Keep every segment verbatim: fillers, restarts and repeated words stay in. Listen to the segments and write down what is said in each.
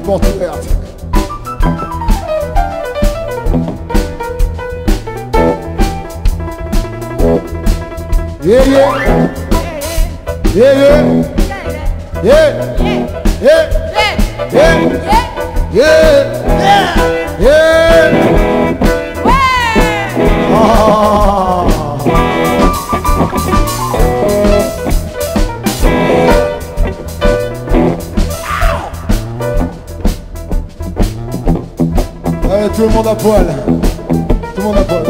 porte ouverte. Yeah, yeah. Yeah, yeah. Yeah. Yeah. Yeah. Yeah. Yeah. Yeah. Ah. Allez, tout le monde à poil. Tout le monde à poil.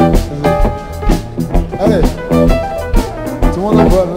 Allez. Tout le monde à poil.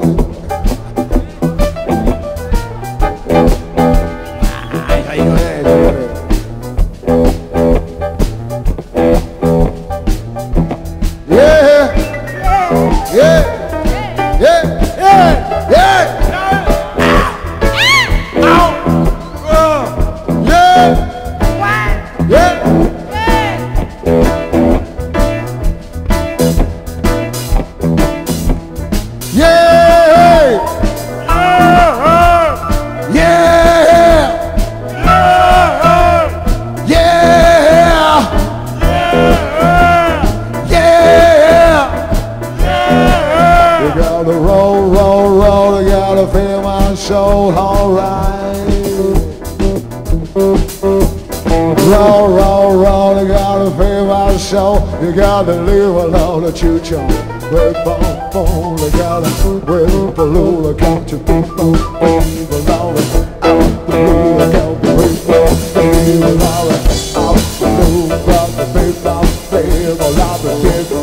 You gotta live alone, the choo-choo. With bone, bone, you gotta with the lula, come to people. Leave alone, out the lula, come to people. Leave alone, out the lula, the people. Leave alone, the people.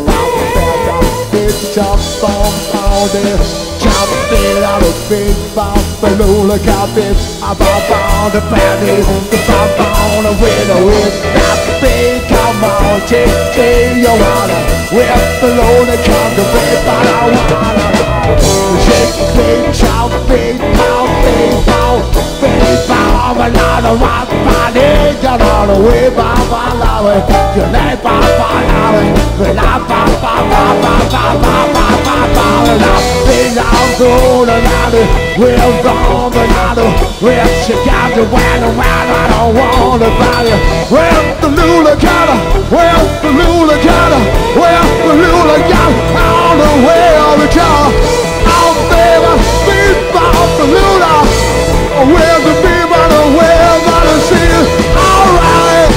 It's chop on all this. Chop it out of big bomb. The lula, come in. I'm up on the panties. The bomb on the window is not big. Come on, take me your water. With the load and come to break by the water. Shake, big, chop, big, pound, big, pound, big, pound. A lot of rock body, you're on the way, ba, ba, la, way. You're like, ba, ba, la, way. La, ba, ba, ba, ba, ba, ba, ba, ba, ba, la. Big, out, gold, and out, we're gone, but out, we're she got to wag around, I don't want to buy you. Well, the lula got her, well, the lula got her, well, the lula got her, on the way of the car. Out there, beat off the lula, where's the people, the where's on the sea? All right,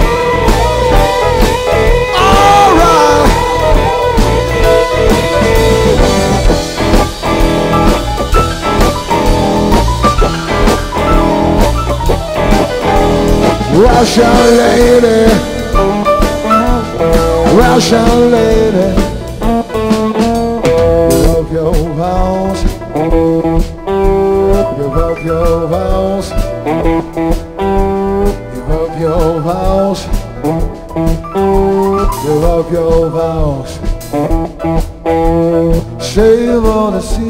all right. Russian lady, Russian lady, give up your vows, give up your vows, give up your vows, give up your vows. Save on the sea.